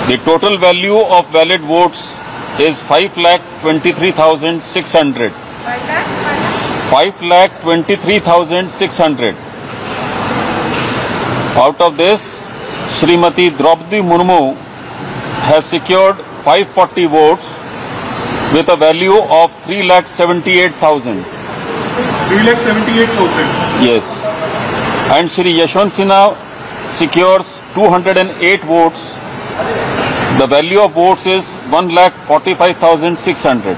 The total value of valid votes is 5,23,600. 5,23,600. Out of this, Srimati Draupadi Murmu has secured 540 votes with a value of 3,78,000. 3,78,000. Yes. And Shri Yashwant Sinha secures 208 votes. The value of votes is 1,45,600.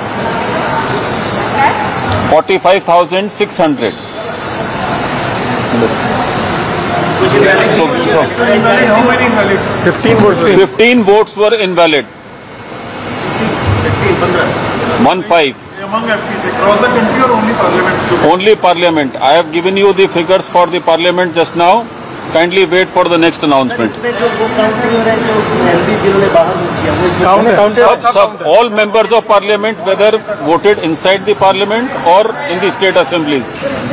45,600. So how many invalid? 15 votes. 15 votes were invalid. 15. Among MPs across the country or only parliament? Only parliament. I have given you the figures for the parliament just now. Kindly wait for the next announcement. All members of parliament, whether voted inside the parliament or in the state assemblies.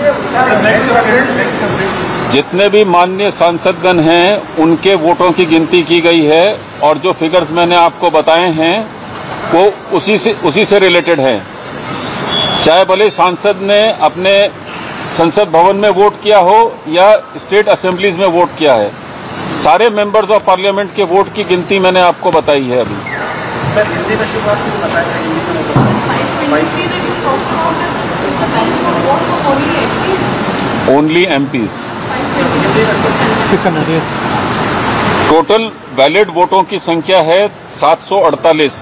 जितने भी माननीय सांसदगण हैं उनके वोटों की गिनती की गई है और जो फिगर्स मैंने आपको बताए हैं वो उसी से रिलेटेड है। चाहे भले सांसद ने अपने संसद भवन में वोट किया हो या स्टेट असेंबलीज में वोट किया है, सारे मेंबर्स ऑफ पार्लियामेंट के वोट की गिनती मैंने आपको बताई है अभी। Only MPs. टोटल वैलिड वोटों की संख्या है 748,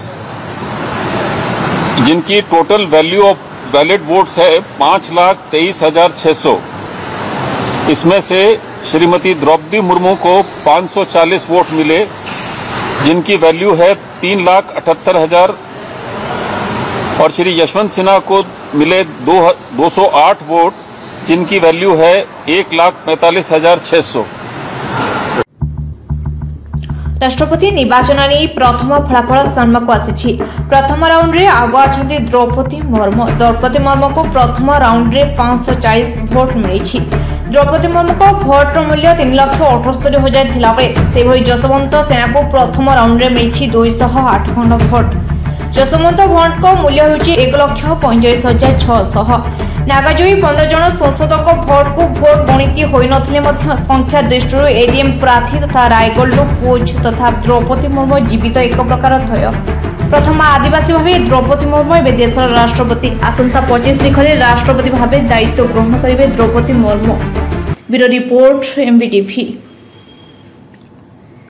जिनकी total value of valid votes है 5,23,600। इसमें से श्रीमती द्रौपदी मुर्मू को 540 वोट मिले, जिनकी वैल्यू है 3,78,000 और श्री यशवंत सिन्हा को मिले 208 वोट, जिनकी वैल्यू है 1,45,600। राष्ट्रपति निर्वाचन में प्रथम फलाफल सामना आसी। प्रथम राउंड रे आगुआ अछंती द्रौपदी मुर्मू। द्रौपदी मुर्मू को प्रथम राउंड रे 540 भोट मिली। द्रौपदी मुर्मू को भोट मूल्य 3,78,000 थिला बेले से भई जसवंत सेना को प्रथम राउंड रे मिली 208 खंड भोट। जसवंत भोट को मूल्य होची 1,45,600। नागाजोई 15 जन सांसदों भोट को भोट गणित होई नथिले मध्य संख्या दृष्टि एडीएम प्रार्थी तथा रायगढ़ पूज तथा द्रौपदी मुर्मू जीवित एक प्रकार थय। प्रथम आदिवासी भाव द्रौपदी मुर्मू एवं देशर राष्ट्रपति। आसंता 25 तारिख राष्ट्रपति भाव दायित्व ग्रहण करेंगे द्रौपदी मुर्मू। Bureau report एमबीटीवी।